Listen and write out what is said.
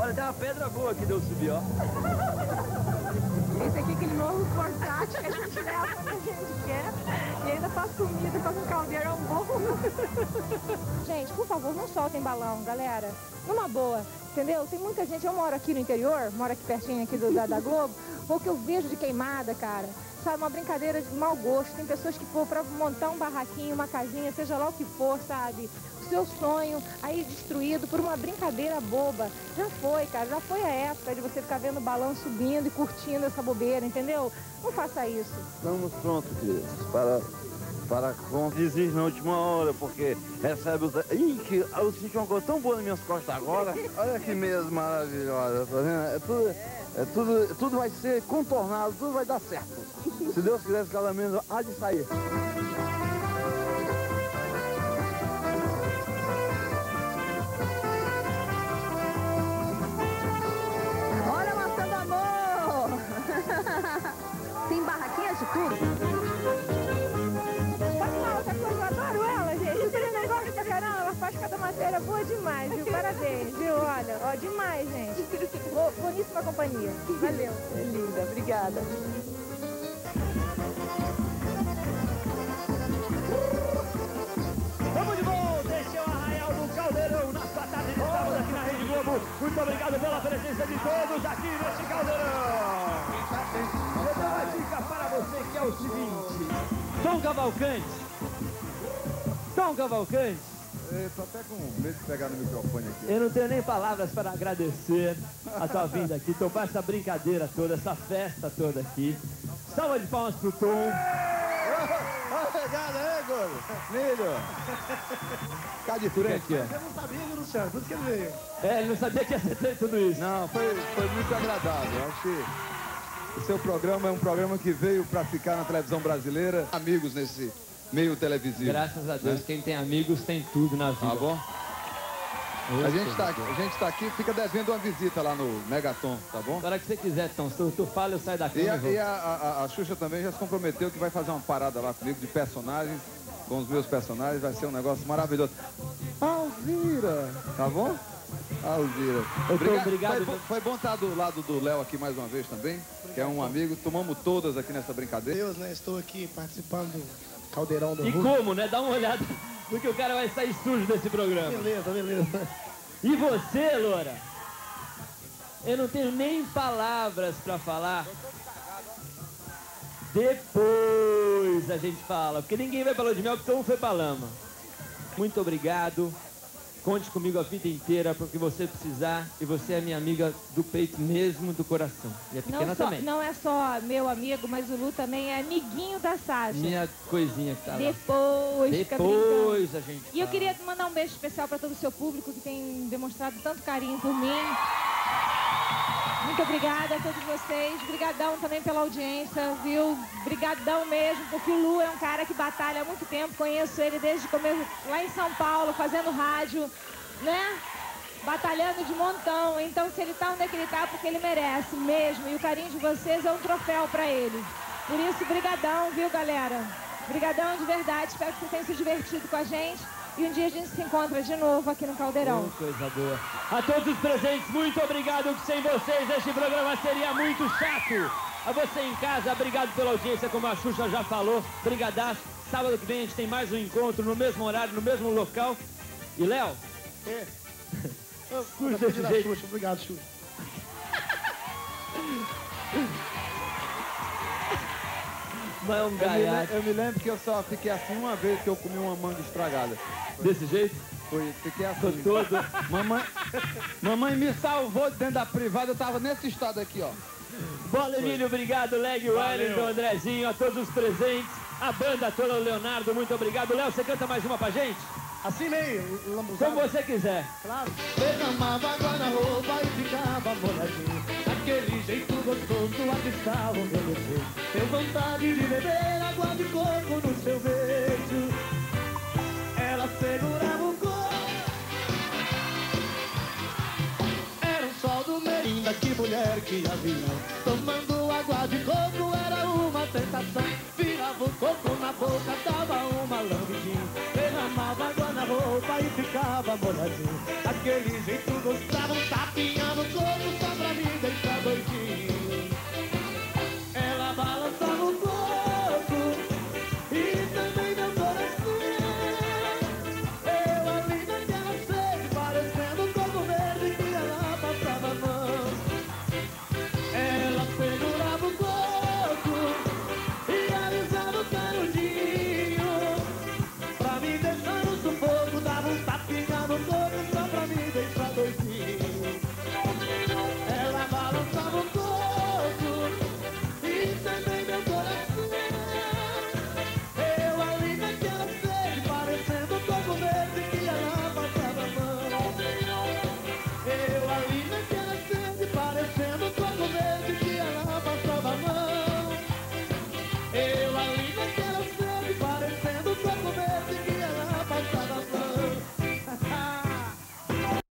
Olha, tem uma pedra boa que deu subir, ó. Esse aqui é aquele novo portátil que a gente leva quando a gente quer. E ainda faz comida, faz um caldeirão bom. Gente, por favor, não soltem balão, galera. Numa boa, entendeu? Tem muita gente, eu moro aqui no interior, moro aqui pertinho aqui da Globo. O que eu vejo de queimada, cara, sabe, uma brincadeira de mau gosto. Tem pessoas que for pra montar um barraquinho, uma casinha, seja lá o que for, sabe? Seu sonho aí destruído por uma brincadeira boba. Já foi, cara, já foi a época de você ficar vendo o balão subindo e curtindo essa bobeira, entendeu? Não faça isso. Estamos prontos, queridos, para conduzir na última hora, porque recebe os... Ih, que eu senti uma coisa tão boa nas minhas costas agora. Olha que mesa maravilhosa, tá vendo? Tudo vai ser contornado, tudo vai dar certo. Se Deus quiser, esse casamento há de sair. Olha a maçã do amor! Tem barraquinhas de tudo. Pode falar outra coisa, eu adoro ela, gente. O Serena gosta pra caramba, ela faz cada matéria boa demais, viu? Parabéns, viu? Olha, ó, demais, gente. Boníssima companhia. Valeu. É linda, obrigada. Vamos de volta, este é o Arraial do Caldeirão, na sua tarde de sábado aqui na Rede Globo. Muito obrigado pela presença de todos aqui neste Caldeirão. Eu dou uma dica para você que é o seguinte. Tom Cavalcante, Eu tô até com medo de pegar no microfone aqui. eu não tenho nem palavras para agradecer a sua vinda aqui, topar essa brincadeira toda, essa festa toda aqui. Salva de palmas pro Tom. Obrigado aí, gordo. Milho. Cá de frente. Você não sabia, viu, Luciano? Tudo que ele veio. É, ele não sabia que ia ser tudo isso. Não, foi muito agradável. Acho que o seu programa é um programa que veio para ficar na televisão brasileira. Amigos nesse meio televisivo. Graças a Deus, quem tem amigos tem tudo na vida. Tá bom? A gente tá aqui, fica devendo uma visita lá no Megaton, tá bom? Na hora que você quiser, Tom, se tu fala, eu saio daqui. E a Xuxa também já se comprometeu que vai fazer uma parada lá comigo de personagens, com os meus personagens, vai ser um negócio maravilhoso. Alzira, tá bom? Alzira. Obrigado. Foi bom estar do lado do Léo aqui mais uma vez também, que é um amigo. Tomamos todas aqui nessa brincadeira. Deus, né? Estou aqui participando do Caldeirão do E Hulk. como, né? Dá uma olhada no que o cara vai sair sujo desse programa. Beleza. E você, Loura? Eu não tenho nem palavras pra falar. Depois a gente fala, porque ninguém vai pra Lua de Mel, porque um foi pra lama. Muito obrigado. Conte comigo a vida inteira para o que você precisar. E você é minha amiga do peito mesmo, do coração. E a pequena também. Não é só meu amigo, mas o Lu também é amiguinho da Sasha. Minha coisinha que tá lá. Depois a gente E eu queria mandar um beijo especial para todo o seu público que tem demonstrado tanto carinho por mim. Muito obrigada a todos vocês. Obrigadão também pela audiência, viu? Obrigadão mesmo, porque o Lu é um cara que batalha há muito tempo. Conheço ele desde começo lá em São Paulo, fazendo rádio, né? Batalhando de montão. Então, se ele tá onde é que ele tá, porque ele merece mesmo. E o carinho de vocês é um troféu pra ele. Por isso, brigadão, viu, galera? Brigadão de verdade. Espero que vocês tenham se divertido com a gente. E um dia a gente se encontra de novo aqui no Caldeirão. Coisa boa. A todos os presentes, muito obrigado, que sem vocês este programa seria muito chato. A você em casa, obrigado pela audiência, como a Xuxa já falou. Brigadaço. Sábado que vem a gente tem mais um encontro no mesmo horário, no mesmo local. E, Léo? Xuxa desse jeito. Xuxa. Obrigado, Xuxa. Mas é um gaiato. Eu me lembro que eu só fiquei assim uma vez que eu comi uma manga estragada. Desse jeito? Fiquei assim. Todo. Mamãe me salvou dentro da privada, eu tava nesse estado aqui, ó. Bola, Emílio, obrigado. Leg, Wellington, Andrezinho, a todos os presentes. A banda toda, o Leonardo, muito obrigado. Léo, você canta mais uma pra gente? Assim meio, como você quiser. Claro. Derramava água na roupa e ficava molhadinho. Aquele jeito gostoso, aqui estava o meu desejo. Tenho vontade de beber água de coco no seu beijo. Ela segurava o corpo. Era um sol do meio. Linda, que mulher, que avião. Tomando água de coco era uma tentação. Virava o coco na boca, dava uma lambidinha. Derramava água na roupa e ficava molhadinho. Aquele jeito gostava, um tapinha